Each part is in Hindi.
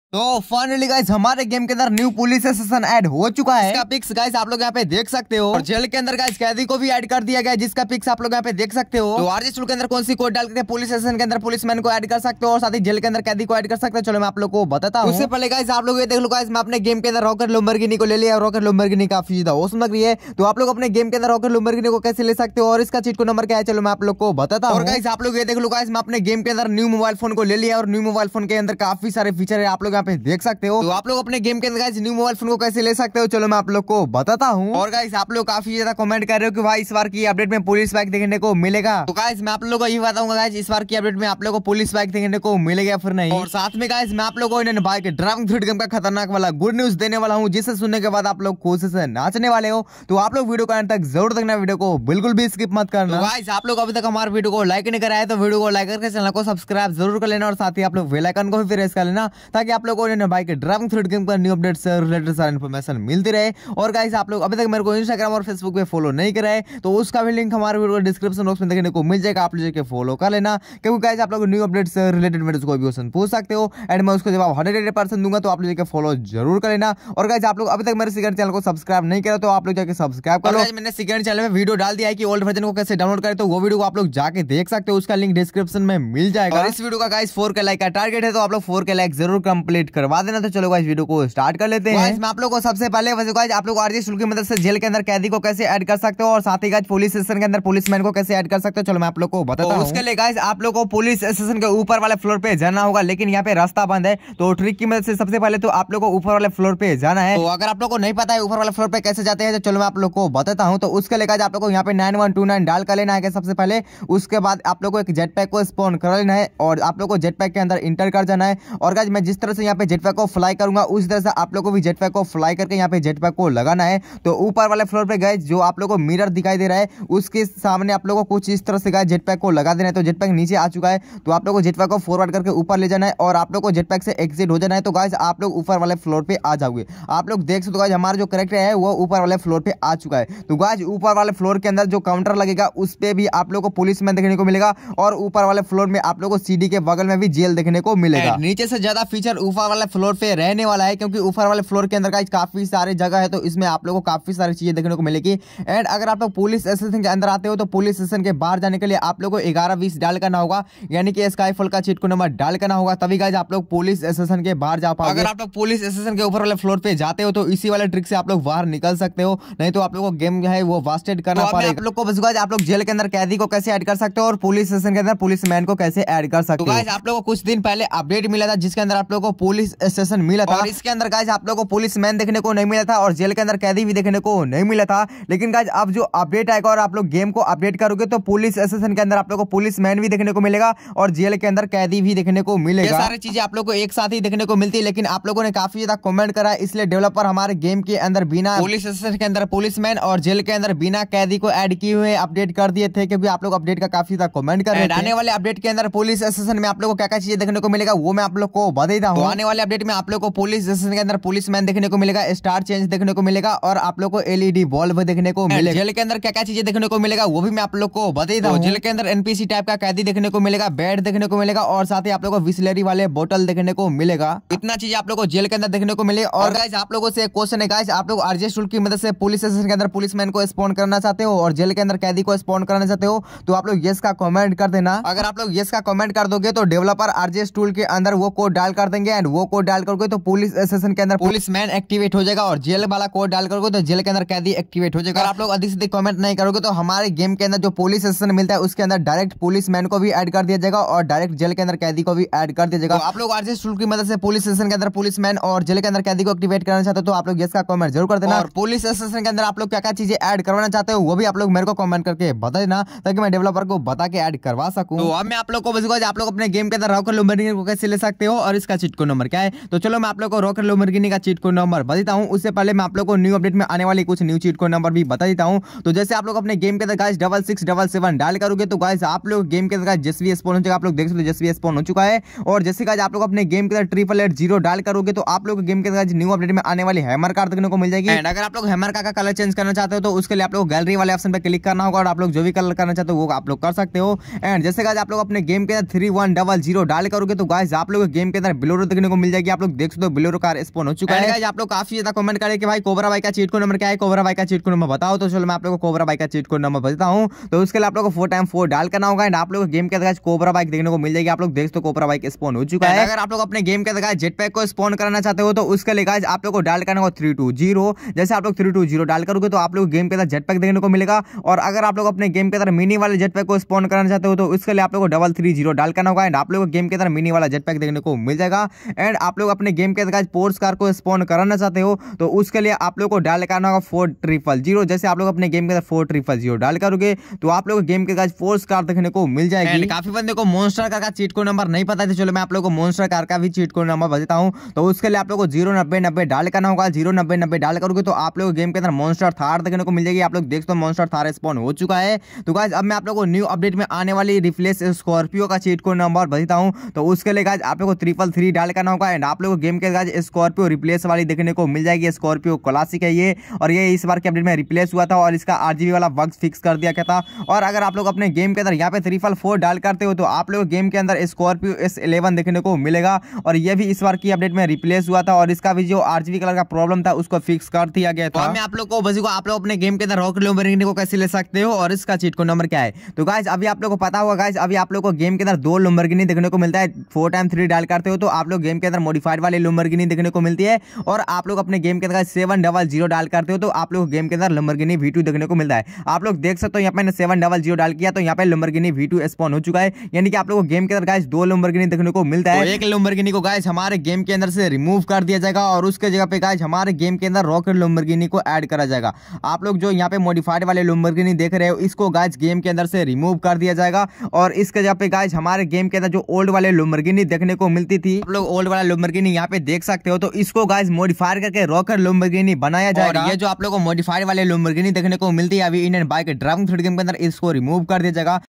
तो फाइनली गाइस हमारे गेम के अंदर न्यू पुलिस स्टेशन ऐड हो चुका है। इसका पिक्स गाइस आप लोग यहाँ पे देख सकते हो और जेल के अंदर गाइस कैदी को भी ऐड कर दिया गया है, जिसका पिक्स आप लोग यहाँ पे देख सकते हो। तो आरजे स्टूल के अंदर कौन सी कोड डाल करके पुलिस स्टेशन के अंदर पुलिसमैन को ऐड कर सकते हो और साथ ही जेल के अंदर कैदी को ऐड कर सकते हो। चलो मैं आप लोग को बताता हूँ। उससे पहले गाइस आप लोग ये देख लो गाइस, मैं अपने गेम के अंदर रॉकेट लैम्बोर्गिनी को ले लिया। रॉकेट लैम्बोर्गिनी काफी ज्यादा औसम लग रही है, तो आप लोग अपने गेम के अंदर रॉकेट लैम्बोर्गिनी को कैसे ले सकते हो और इसका चीट कोड नंबर क्या है चलो मैं आप लोग को बताता हूँ। और गाइस आप लोग ये देख लो गाइस, मैं अपने गेम के अंदर न्यू मोबाइल फोन को ले लिया और न्यू मोबाइल फोन के अंदर काफी सारे फीचर है, आप लोग यहाँ पे देख सकते हो। तो आप लोग अपने गेम के अंदर गाइस न्यू मोबाइल फोन को कैसे ले सकते हो चलो मैं आप लोग को बताता हूँ। और गाइस आप लोग काफी ज्यादा कमेंट कर रहे हो कि भाई इस बार की अपडेट में पुलिस बाइक देखने को मिलेगा। तो गाइस मैं आप लोगों को ये बताऊंगा गाइस, इस बार की अपडेट में आप लोगों को पुलिस बाइक देखने को मिलेगा फिर नहीं। और साथ में गाइस मैं आप लोगों को बाइक ड्राइविंग थ्रिड गेम का खतरनाक वाला गुड न्यूज देने वाला हूँ, जिसे सुनने के बाद आप लोग खुशी से नाचने वाले हो। तो आप लोग वीडियो को अंत तक जरूर देखना, वीडियो को बिल्कुल भी स्किप मत करना। गाइस आप लोग अभी तक हमारे वीडियो को लाइक नहीं कराया तो वीडियो को लाइक करके चैनल को सब्सक्राइब जरूर कर लेना और साथ ही आप लोग बेल आइकन को भी प्रेस कर लेना, ताकि आप लोगों को बाइक ड्राइविंग थ्रिड गेम का न्यू अपडेट से रिलेटेड सारी इन्फॉर्मेशन मिलती रहे। और गाइस आप लोग अभी तक मेरे को इंस्टाग्राम और फेसबुक पे फॉलो नहीं करा है तो उसका भी लिंक हमारे वीडियो डिस्क्रिप्शन बॉक्स में देखने को मिल जाएगा, आप लोग फॉलो कर लेना, क्योंकि गाइस आप लोग न्यू अपडेट से रिलेटेड वीडियोस को भी क्वेश्चन पूछ सकते हो एंड मैं उसको जवाब 100% दूंगा, तो आप लोग फॉलो जरूर कर लेना। और गाइस आप लोग अभी तक मेरे सेकंड चैनल को सब्सक्राइब नहीं करा तो आप लोग जाके सब्सक्राइब कर लो। मैंने सेकंड चैनल में वीडियो डाल दिया है कि ओल्ड वर्जन को कैसे डाउनलोड करें, तो वो वीडियो को आप लोग जाके देख सकते हो, उसका लिंक डिस्क्रिप्शन में मिल जाएगा। और इस वीडियो का गाइस 4K लाइक का टारगेट है, तो आप लोग 4K लाइक जरूर कंप्लीट करवा देना। तो चलो गाइस वीडियो को स्टार्ट कर लेते हैं। मैं आप लोग को सबसे पहले गाइस आप लोग आरजे स्टूल की मदद से जेल के अंदर कैदी को कैसे ऐड कर सकते हो और साथ ही गाइस पुलिस स्टेशन के अंदर पुलिसमैन को कैसे ऐड कर सकते हो चलो मैं आप लोग को बताता हूं। उसके लिए गाइस आप लोग को पुलिस स्टेशन के ऊपर वाले फ्लोर पे जाना होगा, लेकिन यहाँ पे रास्ता बंद है, तो ट्रिक की मदद से सबसे पहले तो आप लोग को ऊपर वाले फ्लोर पे जाना है। तो अगर आप लोग को नहीं पता है ऊपर वाले फ्लोर पे कैसे जाते हैं तो चलो मैं आप लोग को बताता हूँ। तो उसके लिए गाइस आप लोग को यहाँ पे 9129 डाल कर लेना है सबसे पहले। उसके बाद आप लोग को एक जेट पैक को स्पॉन कर लेना है और आप लोग को जेट पैक के अंदर इंटर कर जाना है। और गाइस मैं जिस तरह से यहाँ पे जेट पैक को फ्लाई करूंगा उस तरह से आप लोग को भी जेट पैक को फ्लाई करके यहाँ पे जेट पैक को लगाना है। तो ऊपर वाले फ्लोर पे गाइस जो आप लोग को मिरर दिखाई दे रहा है उसके सामने आप लोग को कुछ इस तरह से गाइस जेट पैक को लगा देना है। तो जेट पैक नीचे आ चुका है, तो आप लोग को जेट पैक को फॉरवर्ड करके ऊपर ले जाना है और आप लोग को जेट पैक से एग्जिट हो जाना है। तो गाइस आप लोग ऊपर वाले फ्लोर पे आ जाओगे। आप लोग देख सकते हो गाइस हमारा जो कैरेक्टर है वो ऊपर वाले फ्लोर पे आ चुका है। तो गाइस ऊपर वाले फ्लोर के अंदर जो काउंटर लगेगा उस पे भी आप लोग को पुलिसमैन देखने को मिलेगा और ऊपर वाले फ्लोर में आप लोग को सीडी के बगल में भी जेल देखने को मिलेगा। नीचे से ज्यादा फीचर ऊपर वाले फ्लोर पे रहने वाला है, क्योंकि ऊपर वाले फ्लोर के अंदर गाइस काफी सारे जगह है, तो इसमें आप लोग को काफी सारी चीजें देखने को मिलेगी। एंड अगर आप लोग पुलिस स्टेशन के अंदर आते हो तो पुलिस स्टेशन के बाहर जाने के लिए आप लोग को 1120 डाल करना होगा, यानी कि स्काईफॉल का चीट को नंबर डाल करना होगा, तभी गाइस आप लोग पुलिस स्टेशन के बाहर जा पाओगे। अगर आप लोग पुलिस स्टेशन के ऊपर वाले फ्लोर पे जाते हो तो इसी वाले ट्रिक से आप लोग बाहर निकल सकते हो, नहीं तो आप लोग को गेम है वो वास्टेड करना पड़ेगा। आप लोग को बस गाइस आप लोग जेल के अंदर कैदी को कैसे ऐड कर सकते हो और पुलिस स्टेशन के अंदर पुलिसमैन को कैसे ऐड कर सकते हो। गाइस आप लोग को कुछ दिन पहले अपडेट मिला था जिसके अंदर आप लोग को पुलिस स्टेशन मिला था, और इसके अंदर गाइस आप लोग को पुलिसमैन देखने को नहीं मिला था और जेल के अंदर कैदी भी देखने को नहीं मिला था। लेकिन गाइस अब जो अपडेट आएगा और आप लोग गेम को अपडेट करोगे तो पुलिस स्टेशन के अंदर आप लोग को पुलिसमैन भी देखने को मिलेगा और जेल के अंदर कैदी भी देखने को मिलेगा। ये सारी चीजें आप लोग को एक साथ ही देखने को मिलती है, लेकिन आप लोगों ने काफी ज्यादा कमेंट करा है, इसलिए डेवलपर हमारे गेम के अंदर बिना पुलिस स्टेशन के अंदर पुलिसमैन और जेल के अंदर बिना कैदी को ऐड किए हुए अपडेट कर दिए थे, क्योंकि आप लोग अपडेट का काफी ज्यादा कमेंट कर रहे थे। आने वाले अपडेट के अंदर पुलिस स्टेशन में आप लोग को क्या क्या चीजें देखने को मिलेगा वो मैं आप लोग को बता हूँ। आने वाले अपडेट में आप लोग को पुलिस स्टेशन के अंदर पुलिसमैन देखने को मिलेगा, स्टार चेंज देखने को मिलेगा और आप लोग को LED बल्ब देखने को मिलेगा। जेल के अंदर क्या क्या चीजें देखने को मिलेगा वो भी मैं आप लोग को बता हूँ। जेल के अंदर NPC टाइप का कैदी देखने को मिलेगा, बेड देखने को मिलेगा और साथ ही आप लोग को बिसलेरी वाले बोतल देखने को मिलेगा। इतना चीज आप लोग को जेल के अंदर देखने को मिलेगा। और गाइस आप लोगों से एक क्वेश्चन है गाइस, आप लोग आरजे स्टूल की मदद से पुलिस स्टेशन के अंदर पुलिसमैन को स्पॉन करना चाहते हो और जेल के अंदर कैदी को स्पॉन करना चाहते हो तो आप लोग यस का कमेंट कर देना। अगर आप लोग यस का कमेंट कर दोगे तो डेवलपर आरजे स्टूल के अंदर वो कोड डाल कर देंगे एंड वो कोड डाल करोगे तो पुलिस स्टेशन के अंदर पुलिसमैन एक्टिवेट हो जाएगा और जेल वाला कोड डाल करोगे तो जेल के अंदर कैदी एक्टिवेट हो जाएगा। आप लोग अधिक से अधिक कमेंट नहीं करोगे तो हमारे गेम के अंदर जो पुलिस स्टेशन मिलता है उसके अंदर डायरेक्ट पुलिसमैन को भी ऐड कर दिया जाएगा और डायरेक्ट जेल के अंदर कैदी को भी ऐड कर दिया जाएगा। तो आप लोग आरजे स्टूल की मदद से पुलिस स्टेशन के अंदर पुलिसमैन और जेल के अंदर कैदी को एक्टिवेट करना चाहते हो तो आप लोग यस का कमेंट जरूर कर देना। और पुलिस स्टेशन के अंदर आप लोग क्या क्या चीजें ऐड करवाना चाहते हो वो भी आप लोग मेरे को कमेंट करके बता देना, ताकि मैं डेवलपर को बता के ऐड करवा सकूं। तो अब मैं आप लोग को बताऊंगा आप लोग अपने गेम के अंदर रॉकेट लैम्बोर्गिनी को कैसे ले सकते हो और इसका चीट कोड नंबर क्या है। तो चलो मैं आप लोग को रॉकेट लैम्बोर्गिनी का चीट कोड नंबर बताता हूं। उससे पहले मैं आप लोग को न्यू अपडेट में आने वाली कुछ न्यू चीट कोड नंबर भी बता देता हूं। तो जैसे आप लोग अपने गेम के अंदर गाइस 6677 डाल करोगे तो गाइस आप लोग गेम के अंदर जेसीबी स्पॉन हो जाएगा। आप लोग देख सकते हो जेसीबी स्पॉन हो चुका है। और जैसे गाइस आप लोग अपने गेम के अंदर 888 डाल करोगे तो आप लोग गेम के अंदर न्यू अपडेट में आने वाली हैमर कार देखने को मिल जाएगी। एंड अगर आप लोग हैमर का कलर चेंज करना चाहते हो तो उसके लिए आप लोग गैलरी वाले ऑप्शन पे क्लिक करना होगा और आप लोग जो भी कलर करना चाहते हो वो आप लोग कर सकते हो। एंड जैसे गाइस आप लोग अपने गेम के अंदर 3100 डाल करोगे तो गाइस आप लोग गेम के अंदर ब्लू देखने को मिल जाएगी। आप लोग देख सकते हो बोलेरो कार स्पॉन हो चुका है। आप लोग काफी ज्यादा कमेंट करें कि भाई कोबरा बाइक का चीट कोड नंबर क्या है, कोबरा बाइक का चीट कोड नंबर बताओ। तो चलो मैं आप लोग को कोबरा बाइक का चीट कोड नंबर बताता हूँ। तो उसके लिए आप लोग को 4x4 डाल करना होगा एंड आप लोग गेम के अंदर कोबरा बाइक देखने को मिल जाएगी। आप लोग देख सकते हो कोबरा बाइक स्पॉन हो चुका है। अगर आप लोग अपने गेम के अंदर जेट पैक को स्पॉन करना चाहते हो तो उसके लिए गाइस आप लोग को डाल करना होगा 320। जैसे आप लोग 320 डाल करोगे तो आप लोग गेम के अंदर जेट पैक देखने को मिलेगा। और अगर आप लोग अपने गेम के अंदर मिनी वाले जेट पैक को स्पॉन करना चाहते हो तो उसके लिए आप लोग को 330 डाल करना होगा एंड आप लोग गेम के अंदर मिनी वाला जेट पैक देखने को मिल जाएगा। एंड आप लोग अपने गेम के अंदर पोर्ट्स कार को स्पॉन कराना चाहते हो तो उसके लिए आप लोग को डाल करना होगा 4000। जैसे आप लोग अपने गेम के अंदर 4000 डाल करोगे तो आप लोग गेम के अंदर फोर्स कार देखने को मिल जाएगी। काफी बंदे को मॉन्स्टर कार का चीट कोड नंबर नहीं पता है, चलो मैं आप लोग को मॉन्स्टर कार का भी चीट कोड नंबर बताता हूं। तो उसके लिए आप लोग को 09090 डाल करना होगा। 09090 डाल करोगे तो आप लोग गेम के अंदर मॉन्स्टर थार देखने को मिल जाएगी। आप लोग देख सकते हो मॉन्स्टर थार स्पॉन हो चुका है। तो गाइस अब मैं आप लोग को न्यू अपडेट में आने वाली रिप्लेस स्कॉर्पियो का चीट कोड नंबर बताता हूं। तो उसके लिए गाइस आप लोग को 333 डाल करना होगा एंड आप लोग गेम के अंदर स्कॉर्पियो रिप्लेस वाली देखने को मिल जाएगी। स्कॉर्पियो क्लासिक है ये और ये इस बार के अपडेट में रिप्लेस हुआ था और इसका RGB वाला बग फिक्स कर दिया गया था। और अगर आप लोग अपने गेम के अंदर यहाँ पे 344 डाल करते हो तो आप लोग गेम के अंदर स्कॉर्पियो S11 देखने को मिलेगा और ये भी इस बार की अपडेट में रिप्लेस हुआ था और इसका भी जो RGB कलर का प्रॉब्लम था उसको फिक्स कर दिया गया था। मैं आप लोग को बस आप लोग अपने गेम के अंदर रॉकेट लैम्बोर्गिनी को कैसे ले सकते हो और इसका चीट कोड नंबर क्या है। तो गाइस अभी आप लोग को पता होगा गाइस, अभी आप लोग को गेम के अंदर 2 लैम्बोर्गिनी देखने को मिलता है। 4x3 डाल करते हो तो आप लोग गेम के अंदर मॉडिफाइड वाली लैम्बोर्गिनी देखने को मिलती है और आप लोग अपने गेम के अंदर 700 डाल करते हो तो आप लोग गेम के अंदर लैम्बोर्गिनी V2 देखने को मिलता है। आप लोग देख सकते हो यहाँ पे मैंने 700 डाल किया तो यहाँ पे लैम्बोर्गिनी V2 स्पॉन हो चुका है। यानी कि आप लोग को गेम के अंदर गाइस 2 लैम्बोर्गिनी देखने को मिलता है। तो एक लैम्बोर्गिनी को गाइस हमारे गेम के अंदर से रिमूव कर दिया जाएगा और उसके जगह पे गाइस हमारे गेम के अंदर रॉकेट लैम्बोर्गिनी को ऐड करा जाएगा। आप लोग जो यहाँ पे मॉडिफाइड वाले लैम्बोर्गिनी देख रहे हो इसको गाइस गेम के अंदर से रिमूव कर दिया जाएगा और इसके जगह पे गाइस हमारे गेम के अंदर जो ओल्ड वाले लैम्बोर्गिनी देखने को मिलती थी, आप लोग ओल्ड वाला लैम्बोर्गिनी यहाँ पे देख सकते हो। तो इसको गाइस मॉडिफाई करके रॉकेट लैम्बोर्गिनी बनाया जाएगा। ये जो आप लोग को मॉडिफाइड वाले लैम्बोर्गिनी देखने को मिलती है अभी Indian bike driving thrill game के अंदर, इसको रिमूव कर दिया जाएगा।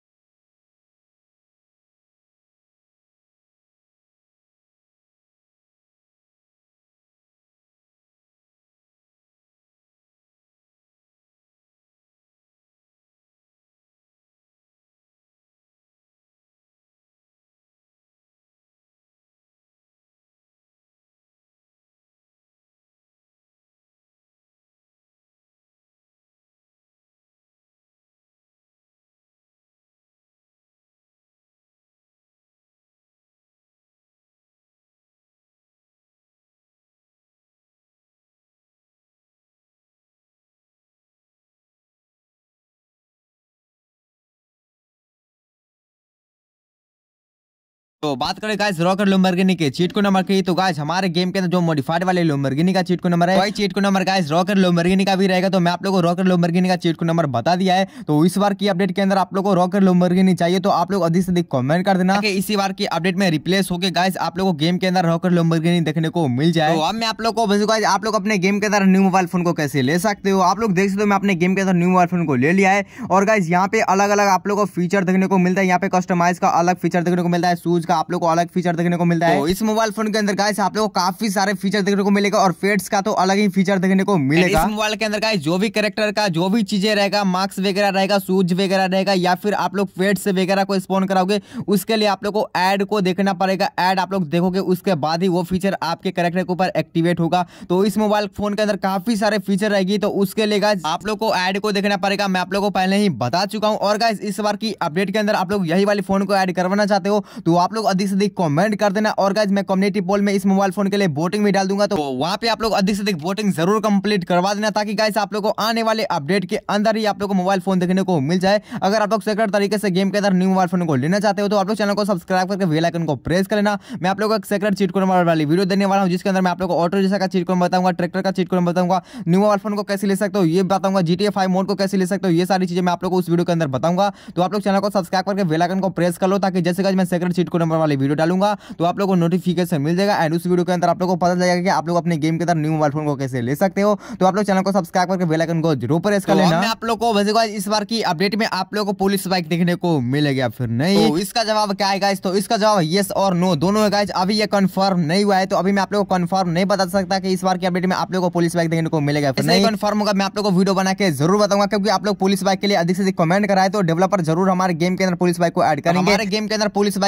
तो बात करें गाइस रॉकेट लैम्बोर्गिनी के चीट कोड नंबर की, तो गाइस हमारे गेम के अंदर जो मॉडिफाइड वाले लैम्बोर्गिनी का चीट कोड नंबर है वही cheat code number guys rocket Lamborghini का भी रहेगा। तो मैं आप लोगों को रॉकेट लैम्बोर्गिनी का चीट कोड नंबर बता दिया है। तो इस बार की अपडेट के अंदर आप लोगों को रॉकेट लैम्बोर्गिनी चाहिए तो आप लोग अधिक से अधिक कमेंट कर देना कि इसी बार की अपडेट में रिप्लेस होकर गाइस आप लोगों को गेम के अंदर रॉकेट लैम्बोर्गिनी देखने को मिल जाए। तो अब मैं आप लोग को बस गाइस आप लोग अपने गेम के अंदर न्यू मोबाइल फोन को कैसे ले सकते हो। आप लोग देख सकते हो मैं अपने गेम के अंदर न्यू मोबाइल फोन को ले लिया है और गाइस यहाँ पे अलग अलग आप लोग को फीचर देखने को मिलता है। यहाँ पे कस्टमाइज का अलग फीचर देखने को मिलता है, शूज का आप लोग को अलग फीचर देखने को मिलता है। तो इस मोबाइल फोन के अंदर गाइस आप लोगों को काफी सारे फीचर देखने को मिलेगा और फेट्स का तो अलग ही फीचर देखने को मिलेगा। इस मोबाइल के अंदर गाइस जो भी कैरेक्टर का जो भी चीजें रहेगा, मार्क्स वगैरह रहेगा, शूज वगैरह रहेगा या फिर आप लोग फेट्स वगैरह को स्पॉन कराओगे उसके लिए आप लोग को ऐड को देखना पड़ेगा। ऐड आप लोग देखोगे उसके बाद ही वो फीचर आपके कैरेक्टर के ऊपर एक्टिवेट होगा। तो इस मोबाइल फोन के अंदर काफी सारे फीचर रहेगी तो उसके लिए गाइस आप लोग को ऐड को देखना पड़ेगा। मैं आप लोग को पहले ही बता चुका हूं और गाइस इस बार की अपडेट के अंदर आप लोग यही वाली फोन को ऐड करवाना चाहते हो तो आप लोग अधिक से अधिक कमेंट कर देना और गाइस मैं कम्युनिटी पोल में इस मोबाइल फोन के लिए वोटिंग भी डाल दूंगा। तो वहां पे आप लोग अधिक से अधिक वोटिंग जरूर कंप्लीट करवा देना ताकि गाइस आप लोग को आने वाले अपडेट के अंदर ही आप लोग को मोबाइल फोन देखने को मिल जाए। अगर आप लोग सेक्रेट तरीके से गेम के अंदर न्यू मोबाइल फोन को लेना चाहते हो तो आप लोग चैनल को सब्सक्राइब करके बेल आइकन को प्रेस कर लेना। मैं आप लोग को एक सेक्रेट चीट कोड वाली वीडियो देने वाला हूं जिसके अंदर मैं आप लोग को ऑटो जैसा का चीट कोड बताऊंगा, ट्रैक्टर का चीट कोड बताऊंगा, न्यू मोबाइल फोन को कैसे ले सकते हो ये बताऊंगा, GTA 5 मोड को कैसे ले सकते हो ये सारी चीजें मैं आप लोग को उस वीडियो के अंदर बताऊंगा। तो आप लोग चैनल को सब्सक्राइब करके बेल आइकन को प्रेस कर लो ताकि जैसे गाइस मैं सेक्रेट चीट कोड नंबर वाली वीडियो डालूंगा तो आप लोग को नोटिफिकेशन मिल जाएगा एंड उस वीडियो के अंदर आप लोग को पता चलेगा कि आप लोग अपने गेम के अंदर न्यू मोबाइल फोन को कैसे ले सकते हो। तो आप लोग चैनल को सब्सक्राइब करके बेल आइकन को जरूर प्रेस कर लेना। मैं आप लोग को वैसे गाइस इस बार की अपडेट में आप लोग को पुलिस बाइक देखने को मिलेगी या फिर नहीं, तो इसका जवाब क्या है गाइस। तो इसका जवाब यस और नो दोनों है गाइस। अभी ये कंफर्म नहीं हुआ है तो अभी मैं आप लोग को कंफर्म नहीं बता सकता कि इस बार की अपडेट में आप लोग को पुलिस बाइक देखने को मिलेगा फिर नहीं। कंफर्म होगा मैं आप लोग को वीडियो बना के जरूर बताऊंगा क्योंकि आप लोग पुलिस बाइक के लिए अधिक से अधिक कमेंट कराए तो डेवलपर जरूर हमारे गेम के अंदर पुलिस बाइक को ऐड करेंगे। हमारे गेम के अंदर पुलिस बाइक ऐड हो जाएगा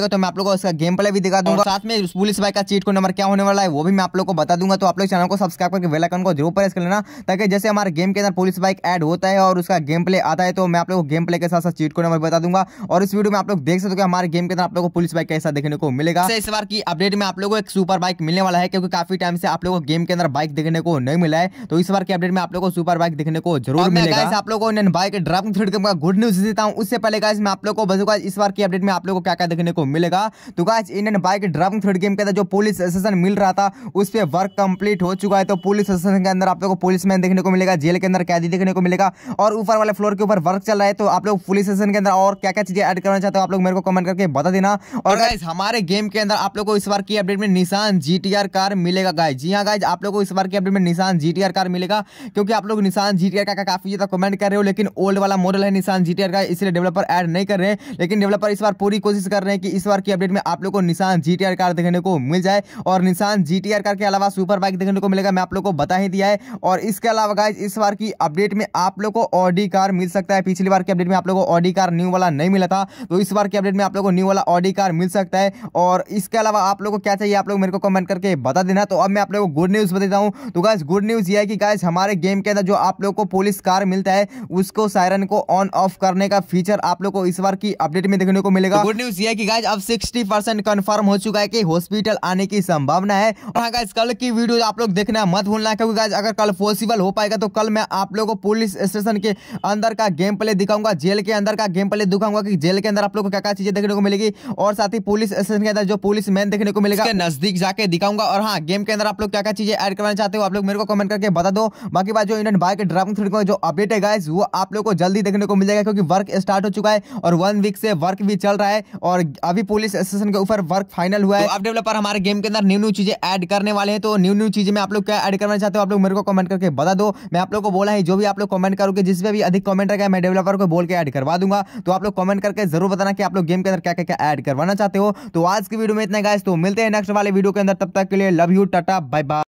मिलेगा तो मैं आप लोगों को इसका गेम प्ले भी दिखा दूंगा, साथ में पुलिस बाइक का चीट कोड नंबर क्या होने वाला है वो भी मैं आप लोग को बता दूंगा। तो आप लोग चैनल को सब्सक्राइब करके बेल आइकन को जरूर प्रेस कर लेना, ताकि जैसे हमारे गेम के अंदर पुलिस बाइक ऐड होता है और उसका गेम प्ले आता है तो मैं आप लोग को गेम प्ले के साथ साथ चीट कोड नंबर बता दूंगा। और इस वीडियो में आप लोग देख सकते हो कि हमारे गेम के अंदर आप लोगों को पुलिस बाइक कैसा देखने को मिलेगा। इस बार की अपडेट में आप लोगों को एक सुपर बाइक मिलने वाला है, क्योंकि काफी टाइम से आप लोगों को गेम के अंदर बाइक देखने को नहीं मिला है। तो इस बार की अपडेट में आप लोगों को सुपर बाइक देखने को जरूर मिलेगा। आप लोगों को बाइक ड्राइविंग थ्रेड का गुड न्यूज देता हूं, उससे पहले गाइस मैं आप लोगों को बताऊंगा इस बार की अपडेट में आप लोगों को क्या क्या देखने को मिलेगा। तो guys Indian bike driving three D game के अंदर जो पुलिस स्टेशन मिल रहा था उस पे वर्क कंप्लीट हो चुका है। तो पुलिस स्टेशन के अंदर आप लोगों को पुलिसमैन देखने को मिलेगा, जेल के अंदर कैदी देखने को मिलेगा और ऊपर वाले फ्लोर के ऊपर वर्क चल रहा है। तो आप लोग पुलिस स्टेशन के अंदर और क्या क्या चीजें ऐड करना चाहते हो आप लोग मेरे को कमेंट करके बता देना। और गाइस हमारे गेम के अंदर आप लोग को इस बार की अपडेट में निसान जीटीआर कार मिलेगा गाइस। जी हां गाइस, आप लोग को इस बार की अपडेट में निसान जीटीआर कार मिलेगा, क्योंकि आप लोग निसान जीटीआर का काफी ज्यादा कमेंट कर रहे हो, लेकिन ओल्ड वाला मॉडल है निसान जीटीआर का, इसलिए डेवलपर ऐड नहीं कर रहे हैं। लेकिन डेवलपर इस बार पूरी कोशिश कर रहे हैं कि इस बार की अपडेट में आप लोग को निसान जीटीआर कार देखने को मिल जाए। और निसान जीटीआर कार के अलावा सुपर बाइक देखने को मिलेगा, मैं आप लोग को बता ही दिया है। और इसके अलावा गाइस इस बार की अपडेट में आप लोग को ऑडी कार मिल सकता है। पिछली बार की अपडेट में आप लोग को ऑडी कार न्यू वाला नहीं मिला था, तो इस बार की अपडेट में आप लोग को न्यू वाला ऑडी कार मिल सकता है। और इसके अलावा आप लोग को क्या चाहिए आप लोग मेरे को कमेंट करके बता देना। तो अब मैं आप लोग को गुड न्यूज बताता हूं। तो गाइस गुड न्यूज ये है कि गाइस हमारे गेम के अंदर जो आप लोग को पुलिस कार मिलता है उसको सायरन को ऑन ऑफ करने का फीचर आप लोग को इस बार की अपडेट में देखने को मिलेगा। गुड न्यूज ये है कि गाइस अब 60% कंफर्म हो चुका है कि हॉस्पिटल आने की संभावना है। और हाँ गाइस कल की वीडियो आप लोग देखना मत भूलना, क्योंकि गाइस अगर कल पॉसिबल हो पाएगा तो कल मैं आप लोगों को पुलिस स्टेशन के अंदर का गेम प्ले दिखाऊंगा, जेल के अंदर का गेम प्ले दिखाऊंगा कि जेल के अंदर आप लोग को क्या क्या चीजें देखने को मिलेगी, और साथ ही पुलिस स्टेशन के अंदर जो पुलिस मैन देखने को मिलेगा नजदीक जाके दिखाऊंगा। और हाँ गेम के अंदर आप लोग क्या क्या चीजें ऐड करना चाहते हो आप लोग मेरे को कमेंट करके बता दो। बाकी बात जो इंडियन बाइक ड्राइविंग थ्रेड का जो अपडेट है गाइस वो आप लोग को जल्दी देखने को मिल जाएगा, क्योंकि वर्क स्टार्ट हो चुका है और 1 वीक से वर्क भी चल रहा है और अभी पुलिस स्टेशन के ऊपर वर्क फाइनल हुआ है। तो अब डेवलपर हमारे गेम के अंदर न्यू चीजें ऐड करने वाले हैं। तो न्यू चीजें में आप लोग क्या ऐड करना चाहते हो आप लोग मेरे को कमेंट करके बता दो। मैं आप लोग को बोला है जो भी आप लोग कमेंट करोगे जिसमें भी अधिक कमेंट रहेगा मैं डेवलपर को बोल के ऐड करवा दूंगा। तो आप लोग कमेंट करके जरूर बताना कि आप लोग गेम के अंदर क्या क्या ऐड करवाना चाहते हो। तो आज की वीडियो में इतना गाइस, तो मिलते हैं नेक्स्ट वाले वीडियो के अंदर, तब तक के लिए love you, ta ta, bye bye.